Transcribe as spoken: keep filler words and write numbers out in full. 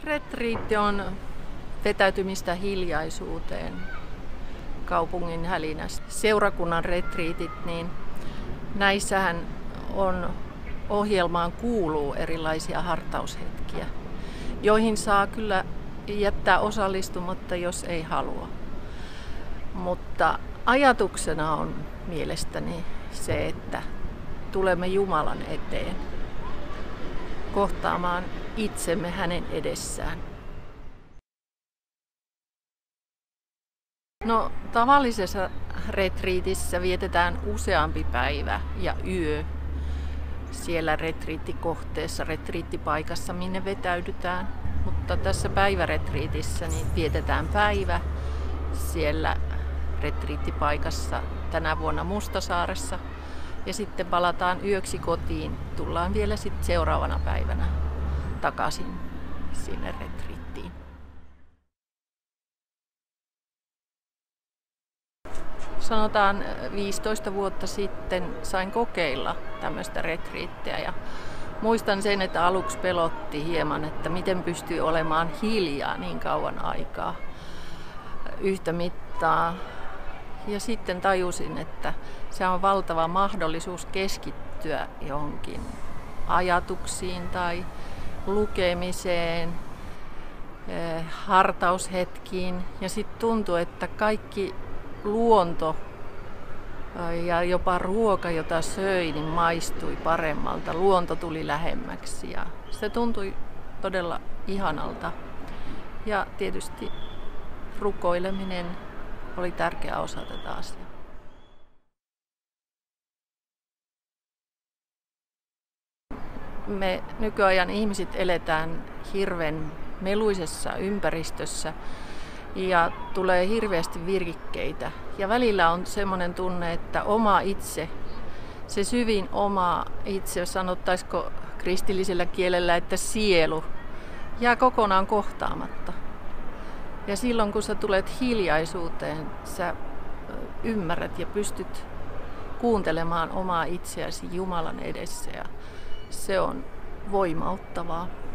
Retriitti on vetäytymistä hiljaisuuteen kaupungin hälinästä. Seurakunnan retriitit, niin näissähän on ohjelmaan kuuluu erilaisia hartaushetkiä, joihin saa kyllä jättää osallistumatta, jos ei halua. Mutta ajatuksena on mielestäni se, että tulemme Jumalan eteen kohtaamaan itsemme hänen edessään. No, tavallisessa retriitissä vietetään useampi päivä ja yö siellä retriittikohteessa, retriittipaikassa, minne vetäydytään. Mutta tässä päiväretriitissä niin vietetään päivä siellä retriittipaikassa, tänä vuonna Mustasaaressa. Ja sitten palataan yöksi kotiin. Tullaan vielä sitten seuraavana päivänä takaisin sinne retriittiin. Sanotaan viisitoista vuotta sitten sain kokeilla tämmöistä retriittiä ja muistan sen, että aluksi pelotti hieman, että miten pystyy olemaan hiljaa niin kauan aikaa yhtä mittaa. Ja sitten tajusin, että se on valtava mahdollisuus keskittyä johonkin ajatuksiin tai lukemiseen, hartaushetkiin. Ja sitten tuntui, että kaikki luonto ja jopa ruoka, jota söi, niin maistui paremmalta. Luonto tuli lähemmäksi ja se tuntui todella ihanalta. Ja tietysti rukoileminen oli tärkeä osa tätä asiaa. Me nykyajan ihmiset eletään hirveän meluisessa ympäristössä ja tulee hirveästi virkikkeitä. Ja välillä on semmoinen tunne, että oma itse, se syvin oma itse, sanottaisiko kristillisellä kielellä, että sielu, jää kokonaan kohtaamatta. Ja silloin kun sä tulet hiljaisuuteen, sä ymmärrät ja pystyt kuuntelemaan omaa itseäsi Jumalan edessä ja se on voimauttavaa.